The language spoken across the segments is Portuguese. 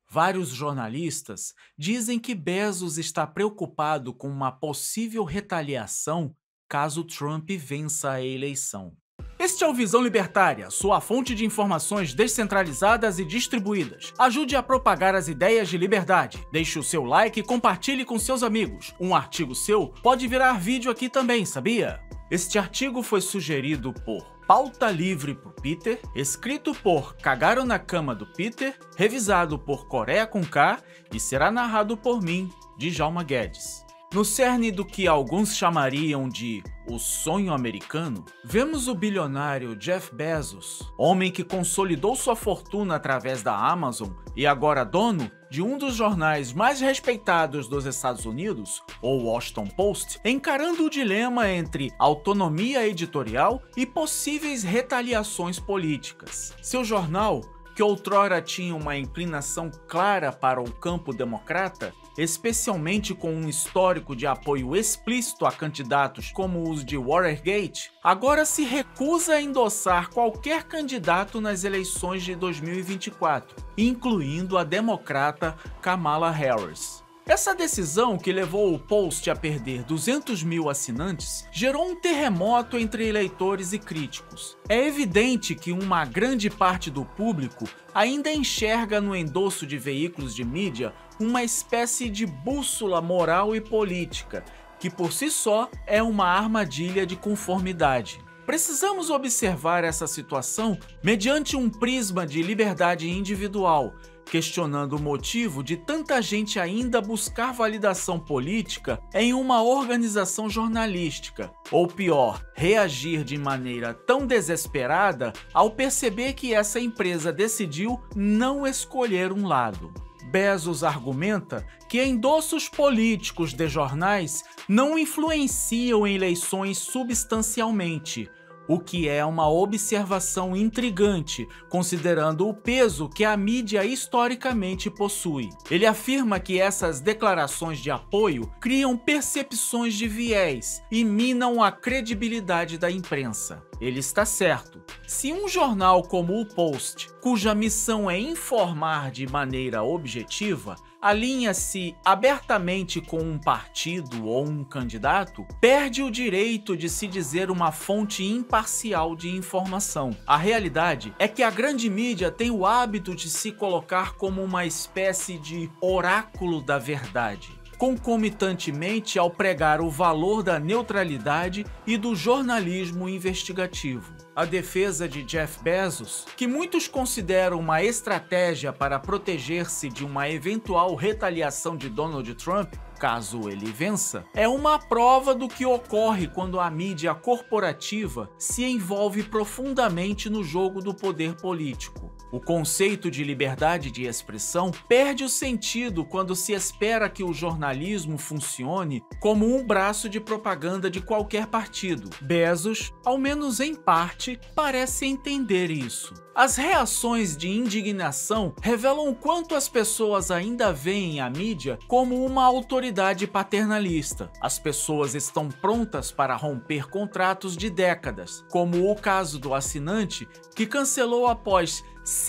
Vários jornalistas dizem que Bezos está preocupado com uma possível retaliação caso Trump vença a eleição. Este é o Visão Libertária, sua fonte de informações descentralizadas e distribuídas. Ajude a propagar as ideias de liberdade. Deixe o seu like e compartilhe com seus amigos. Um artigo seu pode virar vídeo aqui também, sabia? Este artigo foi sugerido por Pauta Livre pro Peter, escrito por Cagaram na Cama do Peter, revisado por Coreia com K e será narrado por mim, Djalma Guedes. No cerne do que alguns chamariam de o sonho americano, vemos o bilionário Jeff Bezos, homem que consolidou sua fortuna através da Amazon e agora dono de um dos jornais mais respeitados dos Estados Unidos, o Washington Post, encarando o dilema entre autonomia editorial e possíveis retaliações políticas. Seu jornal, que outrora tinha uma inclinação clara para o campo democrata, especialmente com um histórico de apoio explícito a candidatos como os de Watergate, agora se recusa a endossar qualquer candidato nas eleições de 2024, incluindo a democrata Kamala Harris. Essa decisão, que levou o Post a perder 200 mil assinantes, gerou um terremoto entre eleitores e críticos. É evidente que uma grande parte do público ainda enxerga no endosso de veículos de mídia uma espécie de bússola moral e política, que por si só é uma armadilha de conformidade. Precisamos observar essa situação mediante um prisma de liberdade individual, questionando o motivo de tanta gente ainda buscar validação política em uma organização jornalística, ou pior, reagir de maneira tão desesperada ao perceber que essa empresa decidiu não escolher um lado. Bezos argumenta que endossos políticos de jornais não influenciam em eleições substancialmente, o que é uma observação intrigante, considerando o peso que a mídia historicamente possui. Ele afirma que essas declarações de apoio criam percepções de viés e minam a credibilidade da imprensa. Ele está certo. Se um jornal como o Post, cuja missão é informar de maneira objetiva, alinha-se abertamente com um partido ou um candidato, perde o direito de se dizer uma fonte imparcial de informação. A realidade é que a grande mídia tem o hábito de se colocar como uma espécie de oráculo da verdade, concomitantemente ao pregar o valor da neutralidade e do jornalismo investigativo. A defesa de Jeff Bezos, que muitos consideram uma estratégia para proteger-se de uma eventual retaliação de Donald Trump, caso ele vença, é uma prova do que ocorre quando a mídia corporativa se envolve profundamente no jogo do poder político. O conceito de liberdade de expressão perde o sentido quando se espera que o jornalismo funcione como um braço de propaganda de qualquer partido. Bezos, ao menos em parte, parece entender isso. As reações de indignação revelam o quanto as pessoas ainda veem a mídia como uma autoridade paternalista. As pessoas estão prontas para romper contratos de décadas, como o caso do assinante que cancelou após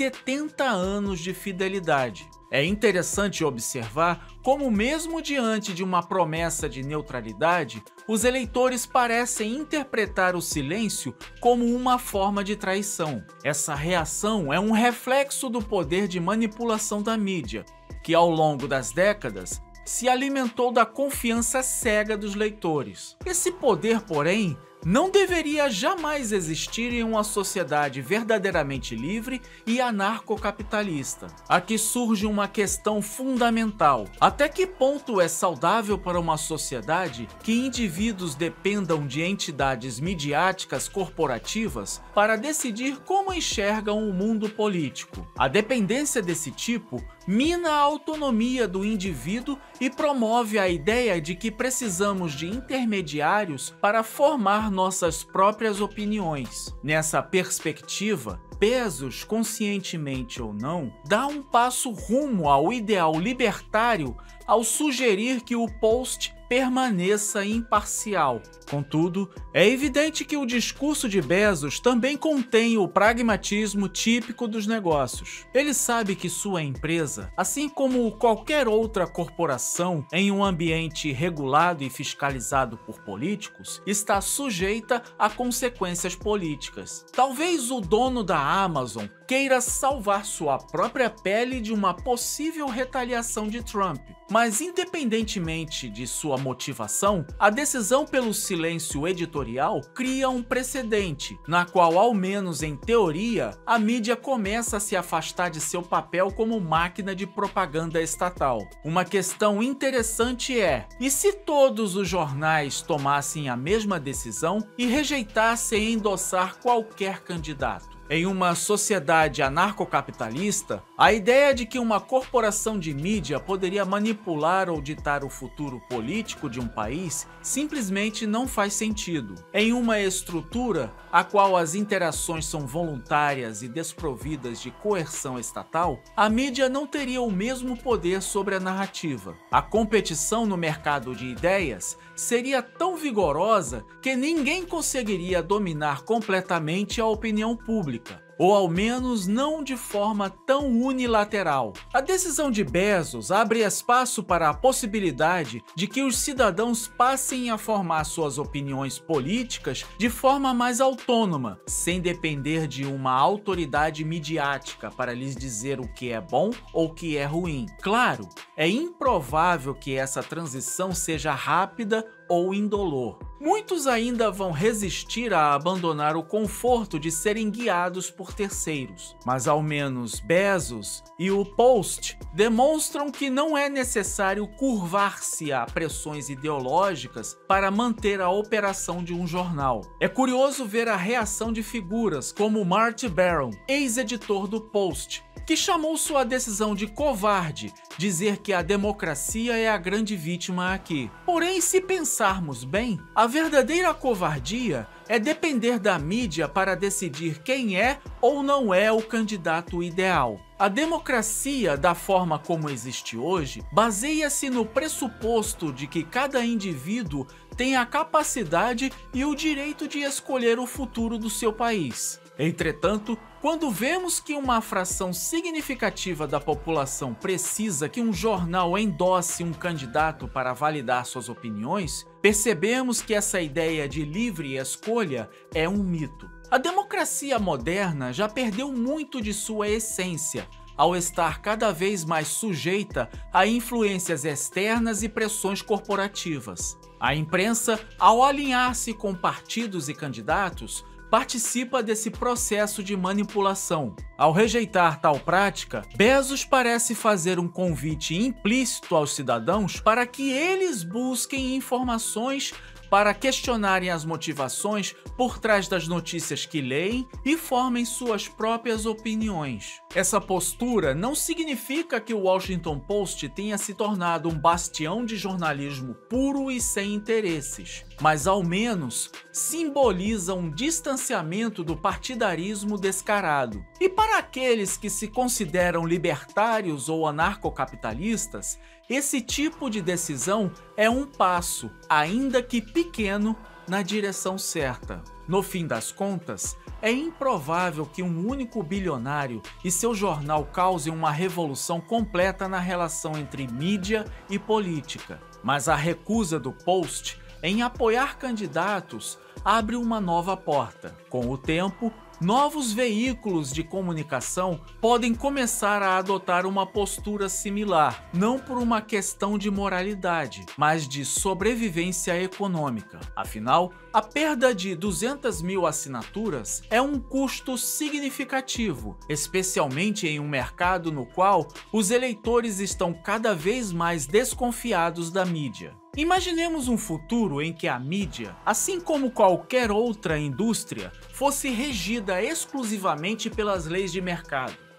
70 anos de fidelidade. É interessante observar como, mesmo diante de uma promessa de neutralidade, os eleitores parecem interpretar o silêncio como uma forma de traição. Essa reação é um reflexo do poder de manipulação da mídia, que ao longo das décadas se alimentou da confiança cega dos leitores. Esse poder, porém, não deveria jamais existir em uma sociedade verdadeiramente livre e anarcocapitalista. Aqui surge uma questão fundamental. Até que ponto é saudável para uma sociedade que indivíduos dependam de entidades midiáticas corporativas para decidir como enxergam o mundo político? A dependência desse tipo mina a autonomia do indivíduo e promove a ideia de que precisamos de intermediários para formar nossas próprias opiniões. Nessa perspectiva, Bezos, conscientemente ou não, dá um passo rumo ao ideal libertário ao sugerir que o Post permaneça imparcial. Contudo, é evidente que o discurso de Bezos também contém o pragmatismo típico dos negócios. Ele sabe que sua empresa, assim como qualquer outra corporação em um ambiente regulado e fiscalizado por políticos, está sujeita a consequências políticas. Talvez o dono da Amazon queira salvar sua própria pele de uma possível retaliação de Trump. Mas independentemente de sua motivação, a decisão pelo silêncio editorial cria um precedente, na qual, ao menos em teoria, a mídia começa a se afastar de seu papel como máquina de propaganda estatal. Uma questão interessante é: e se todos os jornais tomassem a mesma decisão e rejeitassem endossar qualquer candidato? Em uma sociedade anarcocapitalista, a ideia de que uma corporação de mídia poderia manipular ou ditar o futuro político de um país simplesmente não faz sentido. Em uma estrutura a qual as interações são voluntárias e desprovidas de coerção estatal, a mídia não teria o mesmo poder sobre a narrativa. A competição no mercado de ideias seria tão vigorosa que ninguém conseguiria dominar completamente a opinião pública, ou ao menos não de forma tão unilateral. A decisão de Bezos abre espaço para a possibilidade de que os cidadãos passem a formar suas opiniões políticas de forma mais autônoma, sem depender de uma autoridade midiática para lhes dizer o que é bom ou o que é ruim. Claro, é improvável que essa transição seja rápida ou indolor. Muitos ainda vão resistir a abandonar o conforto de serem guiados por terceiros, mas ao menos Bezos e o Post demonstram que não é necessário curvar-se a pressões ideológicas para manter a operação de um jornal. É curioso ver a reação de figuras como Marty Baron, ex-editor do Post, que chamou sua decisão de covarde, dizer que a democracia é a grande vítima aqui. Porém, se pensarmos bem, a verdadeira covardia é depender da mídia para decidir quem é ou não é o candidato ideal. A democracia, da forma como existe hoje, baseia-se no pressuposto de que cada indivíduo tem a capacidade e o direito de escolher o futuro do seu país. Entretanto, quando vemos que uma fração significativa da população precisa que um jornal endosse um candidato para validar suas opiniões, percebemos que essa ideia de livre escolha é um mito. A democracia moderna já perdeu muito de sua essência, ao estar cada vez mais sujeita a influências externas e pressões corporativas. A imprensa, ao alinhar-se com partidos e candidatos, participa desse processo de manipulação. Ao rejeitar tal prática, Bezos parece fazer um convite implícito aos cidadãos para que eles busquem informações para questionarem as motivações por trás das notícias que leem e formem suas próprias opiniões. Essa postura não significa que o Washington Post tenha se tornado um bastião de jornalismo puro e sem interesses, mas ao menos simboliza um distanciamento do partidarismo descarado. E para aqueles que se consideram libertários ou anarcocapitalistas, esse tipo de decisão é um passo, ainda que pequeno, na direção certa. No fim das contas, é improvável que um único bilionário e seu jornal causem uma revolução completa na relação entre mídia e política. Mas a recusa do Post em apoiar candidatos abre uma nova porta. Com o tempo, novos veículos de comunicação podem começar a adotar uma postura similar, não por uma questão de moralidade, mas de sobrevivência econômica. Afinal, a perda de 200 mil assinaturas é um custo significativo, especialmente em um mercado no qual os eleitores estão cada vez mais desconfiados da mídia. Imaginemos um futuro em que a mídia, assim como qualquer outra indústria, fosse regida exclusivamente pelas leis de mercado.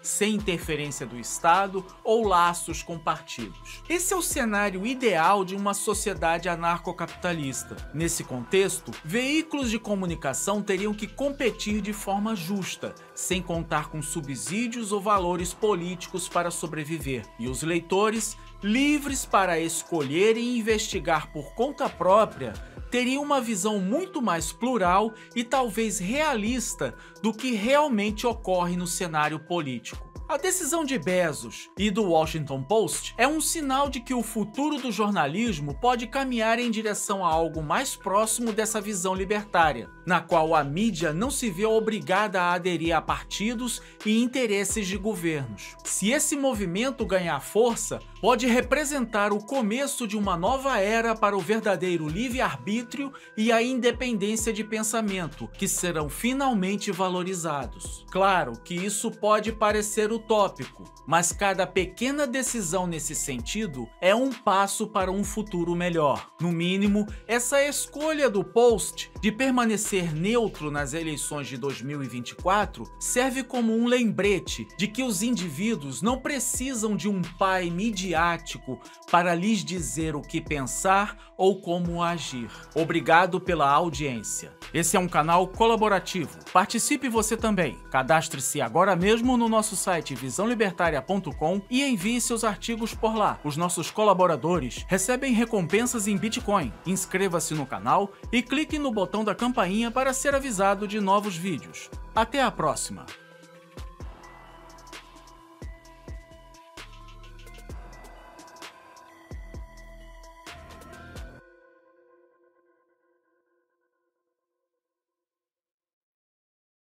sem interferência do Estado ou laços com partidos. Esse é o cenário ideal de uma sociedade anarcocapitalista. Nesse contexto, veículos de comunicação teriam que competir de forma justa, sem contar com subsídios ou valores políticos para sobreviver, e os leitores, livres para escolher e investigar por conta própria, teriam uma visão muito mais plural e talvez realista do que realmente ocorre no cenário político. A decisão de Bezos e do Washington Post é um sinal de que o futuro do jornalismo pode caminhar em direção a algo mais próximo dessa visão libertária, na qual a mídia não se vê obrigada a aderir a partidos e interesses de governos. Se esse movimento ganhar força, pode representar o começo de uma nova era para o verdadeiro livre-arbítrio e a independência de pensamento, que serão finalmente valorizados. Claro que isso pode parecer utópico, mas cada pequena decisão nesse sentido é um passo para um futuro melhor. No mínimo, essa escolha do Post de permanecer neutro nas eleições de 2024 serve como um lembrete de que os indivíduos não precisam de um pai midiático para lhes dizer o que pensar ou como agir. Obrigado pela audiência. Esse é um canal colaborativo. Participe você também. Cadastre-se agora mesmo no nosso site visãolibertaria.com e envie seus artigos por lá. Os nossos colaboradores recebem recompensas em Bitcoin. Inscreva-se no canal e clique no botão da campainha para ser avisado de novos vídeos. Até a próxima!